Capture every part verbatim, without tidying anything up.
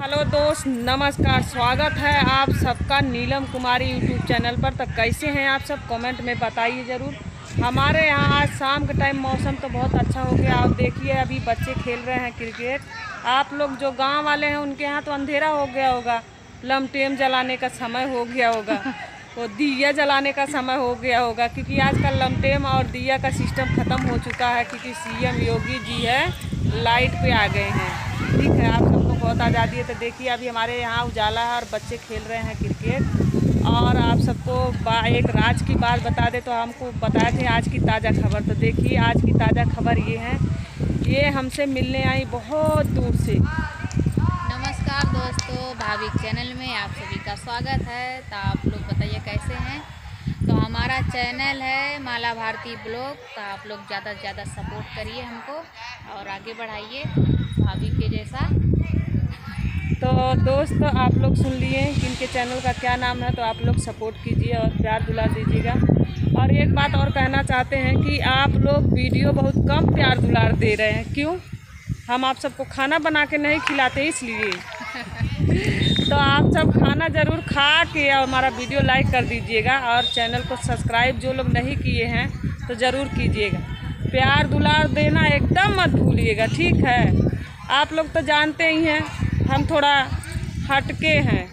Hello दोस्त, नमस्कार। स्वागत है आप सबका नीलम कुमारी यूट्यूब चैनल पर। तो कैसे हैं आप सब, कमेंट में बताइए ज़रूर। हमारे यहाँ आज शाम के टाइम मौसम तो बहुत अच्छा हो गया। आप देखिए अभी बच्चे खेल रहे हैं क्रिकेट। आप लोग जो गांव वाले हैं उनके यहाँ तो अंधेरा हो गया होगा, लमटेम जलाने का समय हो गया होगा, वो दिया जलाने का समय हो गया होगा, क्योंकि आजकल लमटेम और दिया का सिस्टम ख़त्म हो चुका है, क्योंकि सीएम योगी जी है लाइट पे आ गए हैं। ठीक है, आप सबको बहुत आज़ादी है। तो देखिए अभी हमारे यहाँ उजाला है और बच्चे खेल रहे हैं क्रिकेट। और आप सबको एक राज की बात बता दे, तो हमको बताए थे आज की ताज़ा खबर। तो देखिए आज की ताज़ा खबर ये है, ये हमसे मिलने आई बहुत दूर से। नमस्कार दोस्तों, भाविक चैनल में आप सभी का स्वागत है। तो आप लोग बताइए कैसे हैं। तो हमारा चैनल है माला भारती ब्लॉग। तो आप लोग ज़्यादा से ज़्यादा सपोर्ट करिए हमको और आगे बढ़ाइए भाभी के जैसा। तो दोस्त आप लोग सुन लिए कि इनके चैनल का क्या नाम है, तो आप लोग सपोर्ट कीजिए और प्यार दुलार दीजिएगा। और एक बात और कहना चाहते हैं कि आप लोग वीडियो बहुत कम प्यार दुलार दे रहे हैं। क्यों? हम आप सबको खाना बना के नहीं खिलाते इसलिए। तो आप सब खाना ज़रूर खा के और हमारा वीडियो लाइक कर दीजिएगा। और चैनल को सब्सक्राइब जो लोग नहीं किए हैं तो ज़रूर कीजिएगा। प्यार दुलार देना एकदम मत भूलिएगा, ठीक है। आप लोग तो जानते ही हैं हम थोड़ा हटके हैं।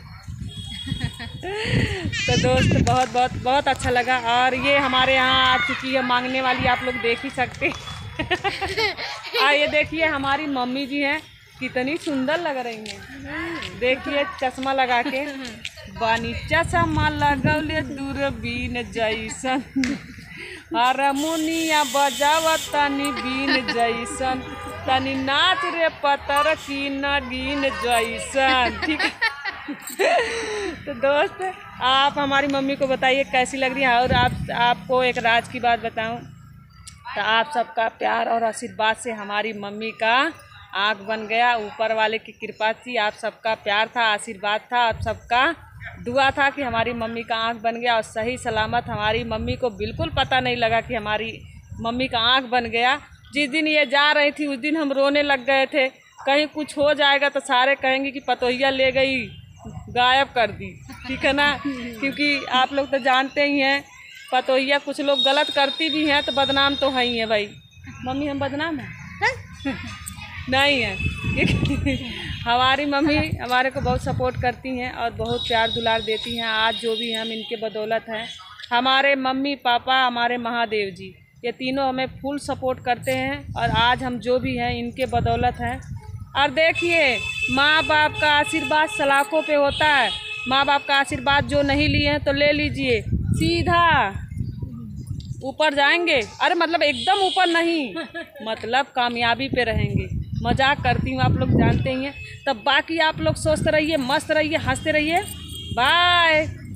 तो दोस्त बहुत बहुत बहुत अच्छा लगा। और ये हमारे यहाँ आ चुकी है मांगने वाली, आप लोग देख ही सकते। और ये देखिए हमारी मम्मी जी हैं, कितनी सुंदर लग रही हैं। देखिए चश्मा लगा के, बानी चश्मा लगौले दूरबीन जैसन, हारमोनिया बजावत तनी बीन जैसन, तनी नाच रे पतर की नगीन जैसन। ठीक है। तो दोस्त आप हमारी मम्मी को बताइए कैसी लग रही है। और आप आपको एक राज की बात बताऊं, तो आप सबका प्यार और आशीर्वाद से हमारी मम्मी का आँख बन गया। ऊपर वाले की कृपा थी, आप सबका प्यार था, आशीर्वाद था, आप सबका दुआ था कि हमारी मम्मी का आँख बन गया। और सही सलामत हमारी मम्मी को बिल्कुल पता नहीं लगा कि हमारी मम्मी का आँख बन गया। जिस दिन ये जा रही थी उस दिन हम रोने लग गए थे। कहीं कुछ हो जाएगा तो सारे कहेंगे कि पतोहिया ले गई, गायब कर दी। ठीक है ना, क्योंकि आप लोग तो जानते ही हैं पतोहिया कुछ लोग गलत करती भी हैं तो बदनाम तो है ही है भाई। मम्मी हम बदनाम हैं है? नहीं है। हमारी मम्मी हमारे को बहुत सपोर्ट करती हैं और बहुत प्यार दुलार देती हैं। आज जो भी हम इनके बदौलत हैं, हमारे मम्मी पापा हमारे महादेव जी, ये तीनों हमें फुल सपोर्ट करते हैं। और आज हम जो भी हैं इनके बदौलत हैं। और देखिए माँ बाप का आशीर्वाद सलाखों पे होता है। माँ बाप का आशीर्वाद जो नहीं लिए हैं तो ले लीजिए, सीधा ऊपर जाएंगे। अरे मतलब एकदम ऊपर नहीं, मतलब कामयाबी पे रहेंगे। मजाक करती हूँ, आप लोग जानते ही हैं। तब बाकी आप लोग सोचते रहिए, मस्त रहिए, हंसते रहिए। बाय।